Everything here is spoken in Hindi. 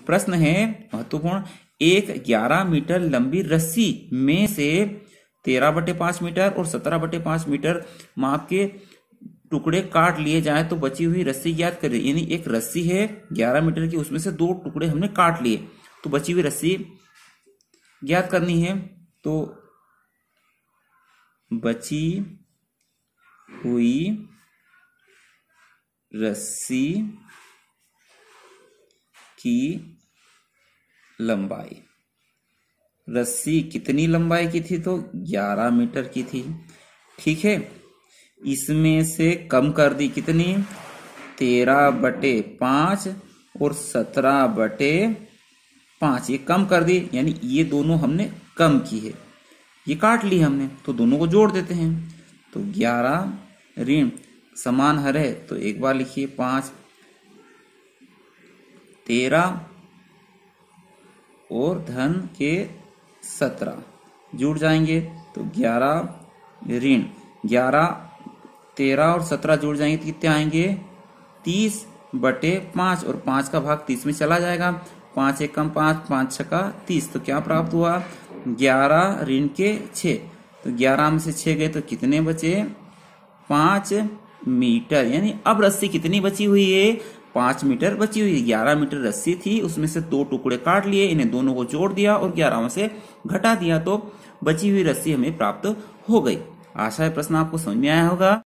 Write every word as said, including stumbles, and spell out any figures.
प्रश्न है महत्वपूर्ण, एक ग्यारह मीटर लंबी रस्सी में से तेरह बटे पांच मीटर और सत्रह बटे पांच मीटर माप के टुकड़े काट लिए जाए तो बची हुई रस्सी ज्ञात करें। यानी एक रस्सी है ग्यारह मीटर की, उसमें से दो टुकड़े हमने काट लिए तो बची हुई रस्सी ज्ञात करनी है। तो बची हुई रस्सी की लंबाई, रस्सी कितनी लंबाई की थी तो ग्यारह मीटर की थी। ठीक है, इसमें से कम कर दी कितनी, तेरह बटे पांच और सत्रह बटे पांच, ये कम कर दी, यानी ये दोनों हमने कम की है, ये काट ली हमने, तो दोनों को जोड़ देते हैं। तो ग्यारह ऋण समान हर है तो एक बार लिखिए पांच, तेरह और धन के सत्रह जुड़ जाएंगे तो ग्यारह ऋण ग्यारह, तेरह और सत्रह जुड़ जाएंगे तो कितने आएंगे, तीस बटे पांच, और पांच का भाग तीस में चला जाएगा, पांच एक कम पांच, पांच छका तीस, तो क्या प्राप्त हुआ, ग्यारह ऋण के छह, तो ग्यारह में से छह गए तो कितने बचे, पांच मीटर। यानी अब रस्सी कितनी बची हुई है, पांच मीटर बची हुई है। ग्यारह मीटर रस्सी थी, उसमें से दो टुकड़े काट लिए, इन्हें दोनों को जोड़ दिया और ग्यारह में से घटा दिया तो बची हुई रस्सी हमें प्राप्त हो गई। आशा है प्रश्न आपको समझ में आया होगा।